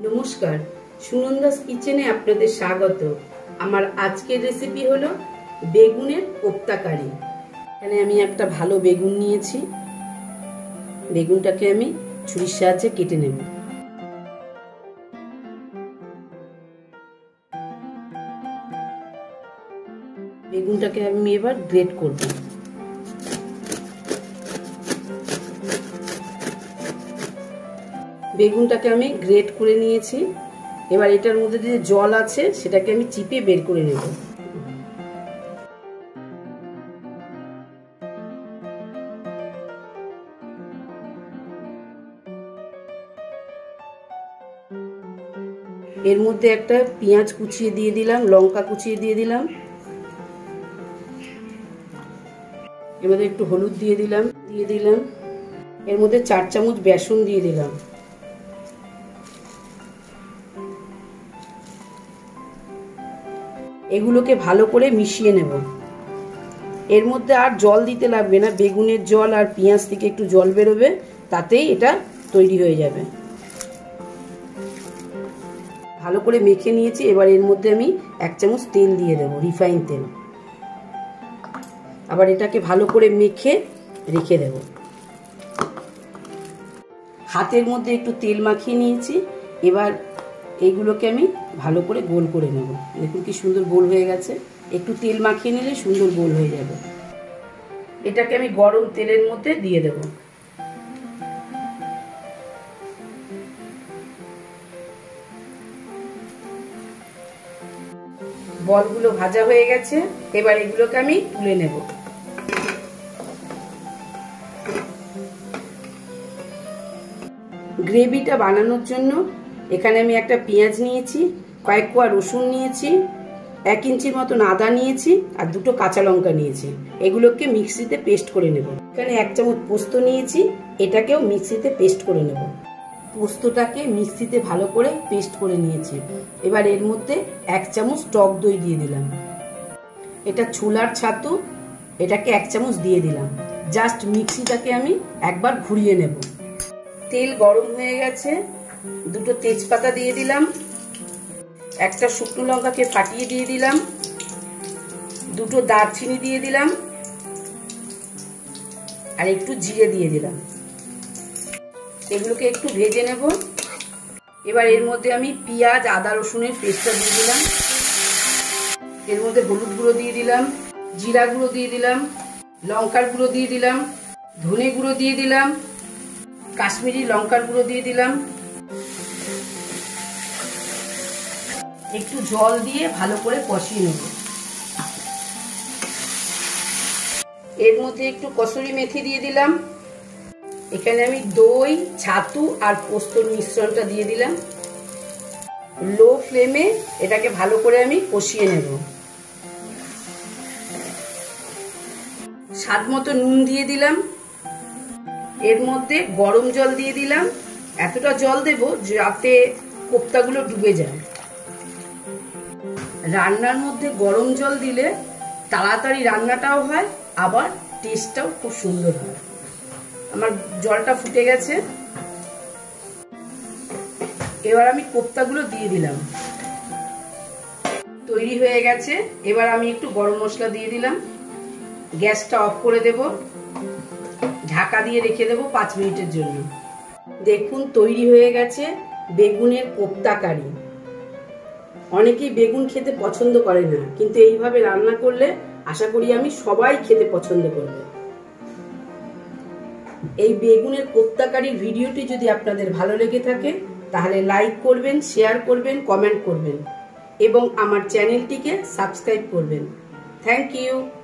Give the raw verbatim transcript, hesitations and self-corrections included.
নমস্কার, সুনন্দাস কিচেনে আপনাদের স্বাগত। আমার আজকের রেসিপি হলো বেগুনের কোপ্তা কারি। এখানে আমি একটা ভালো বেগুন নিয়েছি। বেগুনটাকে আমি ছুরির সাহায্যে কেটে নেব। বেগুনটাকে আমি এবার গ্রেট করব। বেগুনটাকে আমি গ্রেট করে নিয়েছি। এবার এটার মধ্যে যে জল আছে সেটাকে আমি চিপে বের করে নেব। এর মধ্যে একটা পেঁয়াজ কুচিয়ে দিয়ে দিলাম, লঙ্কা কুচিয়ে দিয়ে দিলাম। এর মধ্যে একটু হলুদ দিয়ে দিলাম দিয়ে দিলাম এর মধ্যে চার চামচ বেসন দিয়ে দিলাম। এগুলোকে ভালো করে মিশিয়ে নেব। এর মধ্যে আর জল দিতে লাগবে না, বেগুনের জল আর পেঁয়াজ থেকে একটু জল বেরোবে, তাতেই এটা তৈরি হয়ে যাবে। ভালো করে মেখে নিয়েছি। এবার এর মধ্যে আমি এক চামচ তেল দিয়ে দেবো, রিফাইন তেল। আবার এটাকে ভালো করে মেখে রেখে দেব। হাতের মধ্যে একটু তেল মাখিয়ে নিয়েছি। এবার এইগুলোকে আমি ভালো করে গোল করে নেব। দেখুন কি সুন্দর গোল হয়ে গেছে। একটু তেল মাখিয়ে নিলে সুন্দর গোল হয়ে যাবে। এটাকে আমি গরম তেলের মধ্যে দিয়ে দেব। বলগুলো ভাজা হয়ে গেছে। এবার এগুলোকে আমি তুলে নেব। গ্রেভিটা বানানোর জন্য এখানে আমি একটা পেঁয়াজ নিয়েছি, কয়েক কোয়া রসুন নিয়েছি, এক ইঞ্চির মতন আদা নিয়েছি আর দুটো কাঁচা লঙ্কা নিয়েছি। এগুলোকে মিক্সিতে পেস্ট করে নেব। এখানে এক চামচ পোস্ত নিয়েছি, এটাকেও মিক্সিতে পেস্ট করে নেব। পোস্তটাকে মিক্সিতে ভালো করে পেস্ট করে নিয়েছি। এবার এর মধ্যে এক চামচ টক দই দিয়ে দিলাম। এটা ছোলার ছাতু, এটাকে এক চামচ দিয়ে দিলাম। জাস্ট মিক্সিটাকে আমি একবার ঘুরিয়ে নেব। তেল গরম হয়ে গেছে, দুটো তেজপাতা দিয়ে দিলাম, একটা শুকনো লঙ্কাকে ফাটিয়ে দিয়ে দিলাম, দুটো দারচিনি দিয়ে দিলাম আর একটু জিরে দিয়ে দিলাম। এগুলোকে একটু ভেজে নেব। এবার এর মধ্যে আমি পেঁয়াজ আদা রসুনের পেস্টটা দিয়ে দিলাম। এর মধ্যে হলুদ গুঁড়ো দিয়ে দিলাম, জিরা গুঁড়ো দিয়ে দিলাম, লঙ্কার গুঁড়ো দিয়ে দিলাম, ধনে গুঁড়ো দিয়ে দিলাম, কাশ্মীরি লঙ্কার গুঁড়ো দিয়ে দিলাম। একটু জল দিয়ে ভালো করে কষিয়ে নেব। এর মধ্যে একটু কসুরি মেথি দিয়ে দিলাম। এখানে আমি দই, ছাতু আর পোস্তর মিশ্রণটা দিয়ে দিলাম। লো ফ্লেমে এটাকে ভালো করে আমি কষিয়ে নেব। স্বাদ মতো নুন দিয়ে দিলাম। এর মধ্যে গরম জল দিয়ে দিলাম। এতটা জল দেব যাতে কোপ্তাগুলো ডুবে যায়। রান্নার মধ্যে গরম জল দিলে তাড়াতাড়ি রান্নাটাও হয়, আবার টেস্টটাও খুব সুন্দর হয়। আমার জলটা ফুটে গেছে। এবার আমি কোপ্তাগুলো দিয়ে দিলাম। তৈরি হয়ে গেছে। এবার আমি একটু গরম মশলা দিয়ে দিলাম। গ্যাসটা অফ করে দেব, ঢাকা দিয়ে রেখে দেব পাঁচ মিনিটের জন্য। দেখুন তৈরি হয়ে গেছে বেগুনের কোপ্তা কারি। অনেকেই বেগুন খেতে পছন্দ করে না, কিন্তু এইভাবে রান্না করলে আশা করি আমি সবাই খেতে পছন্দ করবে। এই বেগুনের কোপ্তা কারির ভিডিওটি যদি আপনাদের ভালো লেগে থাকে তাহলে লাইক করবেন, শেয়ার করবেন, কমেন্ট করবেন এবং আমার চ্যানেলটিকে সাবস্ক্রাইব করবেন। Thank you.